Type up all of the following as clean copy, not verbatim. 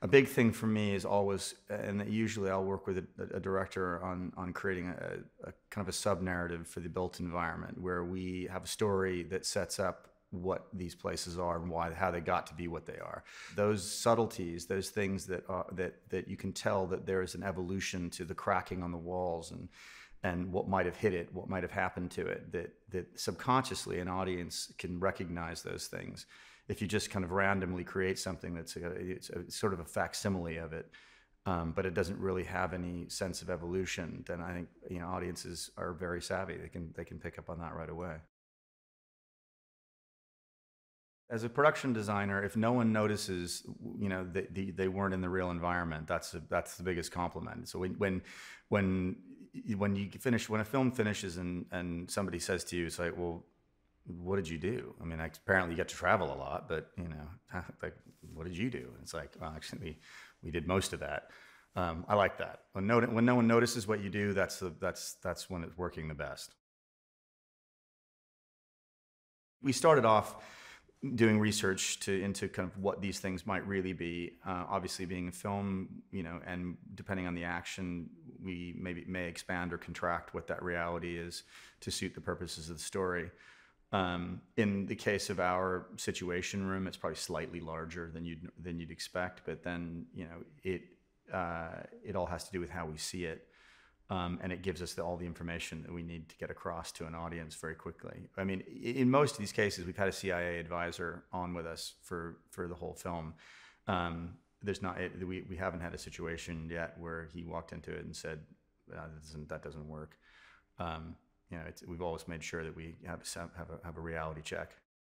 A big thing for me is always, and usually I'll work with a director on creating a kind of a sub-narrative for the built environment, where we have a story that sets up what these places are and how they got to be what they are. Those subtleties, those things that you can tell that there is an evolution to the cracking on the walls and what might have hit it, what might have happened to it, that subconsciously an audience can recognize those things. If you just kind of randomly create something it's sort of a facsimile of it, but it doesn't really have any sense of evolution, then I think audiences are very savvy. They can pick up on that right away. As a production designer, if no one notices, that they weren't in the real environment, that's the biggest compliment. So when a film finishes and somebody says to you, it's like, well, what did you do? I mean, apparently you get to travel a lot, but like, what did you do? And it's like, well, actually, we did most of that. I like that. When no one notices what you do, that's when it's working the best. We started off doing research into kind of what these things might really be. Obviously, being a film, and depending on the action, we may expand or contract what that reality is to suit the purposes of the story. In the case of our Situation Room, it's probably slightly larger than you'd expect, but then it all has to do with how we see it, and it gives us all the information that we need to get across to an audience very quickly. I mean, in most of these cases, we've had a CIA advisor on with us for the whole film. We haven't had a situation yet where he walked into it and said, that doesn't work. We've always made sure that we have a reality check.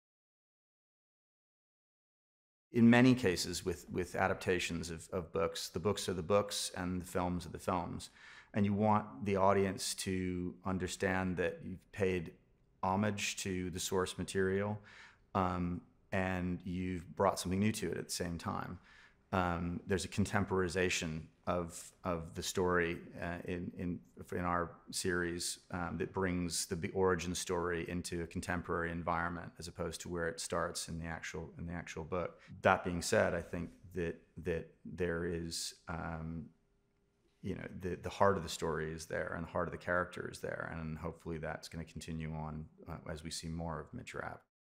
In many cases, with adaptations of books, the books are the books and the films are the films. And you want the audience to understand that you've paid homage to the source material, and you've brought something new to it at the same time. There's a contemporization of the story in our series that brings the origin story into a contemporary environment as opposed to where it starts in the actual book. That being said, I think that there is the heart of the story is there and the heart of the character is there, and hopefully that's going to continue on as we see more of Mitch Rapp.